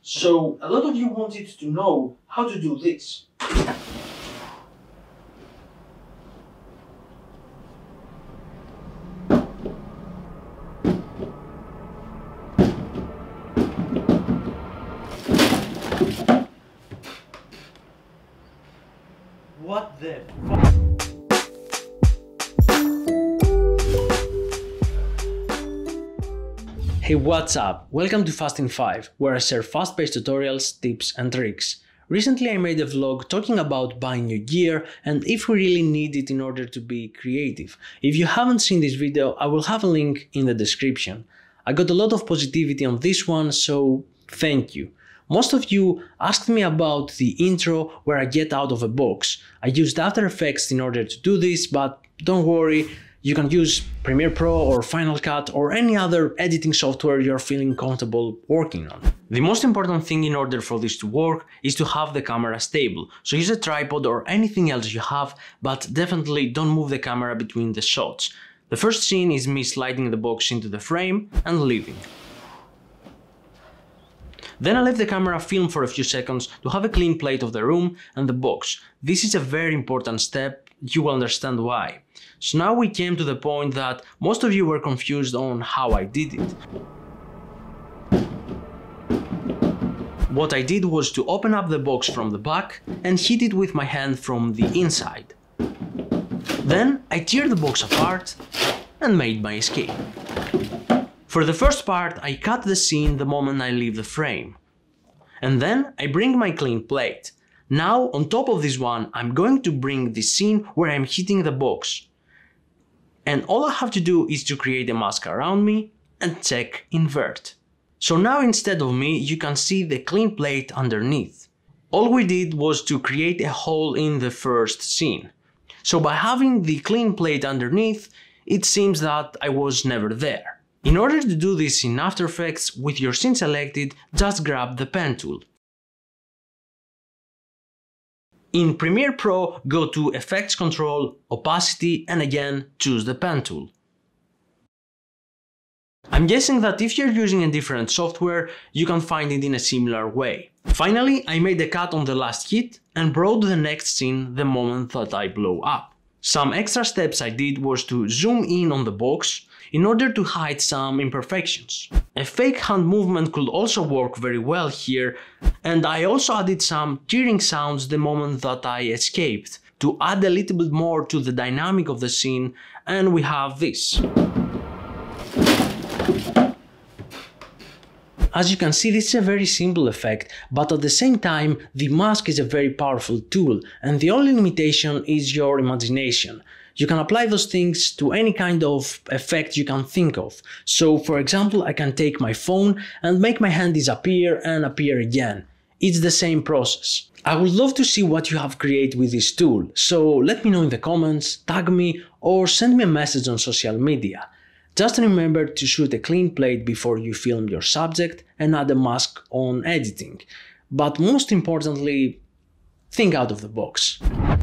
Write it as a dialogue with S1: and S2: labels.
S1: So a lot of you wanted to know how to do this. What the fuck? Hey, what's up? Welcome to Fast in 5, where I share fast-paced tutorials, tips and tricks. Recently I made a vlog talking about buying new gear and if we really need it in order to be creative. If you haven't seen this video, I will have a link in the description. I got a lot of positivity on this one, so thank you. Most of you asked me about the intro where I get out of a box. I used After Effects in order to do this, but don't worry, you can use Premiere Pro or Final Cut or any other editing software you're feeling comfortable working on. The most important thing in order for this to work is to have the camera stable. So use a tripod or anything else you have, but definitely don't move the camera between the shots. The first scene is me sliding the box into the frame and leaving. Then I let the camera film for a few seconds to have a clean plate of the room and the box. This is a very important step, you will understand why. So now we came to the point that most of you were confused on how I did it. What I did was to open up the box from the back and hit it with my hand from the inside. Then I tear the box apart and made my escape. For the first part, I cut the scene the moment I leave the frame. And then I bring my clean plate. Now, on top of this one, I'm going to bring the scene where I'm hitting the box. And all I have to do is to create a mask around me and check invert. So now instead of me, you can see the clean plate underneath. All we did was to create a hole in the first scene. So by having the clean plate underneath, it seems that I was never there. In order to do this in After Effects, with your scene selected, just grab the pen tool. In Premiere Pro, go to Effects Control, Opacity and again choose the pen tool. I'm guessing that if you're using a different software, you can find it in a similar way. Finally, I made a cut on the last hit and brought the next scene the moment that I blow up. Some extra steps I did was to zoom in on the box in order to hide some imperfections. A fake hand movement could also work very well here, and I also added some tearing sounds the moment that I escaped to add a little bit more to the dynamic of the scene, and we have this. As you can see, this is a very simple effect, but at the same time, the mask is a very powerful tool, and the only limitation is your imagination. You can apply those things to any kind of effect you can think of. So, for example, I can take my phone and make my hand disappear and appear again. It's the same process. I would love to see what you have created with this tool, so let me know in the comments, tag me, or send me a message on social media. Just remember to shoot a clean plate before you film your subject and add a mask on editing. But most importantly, think out of the box.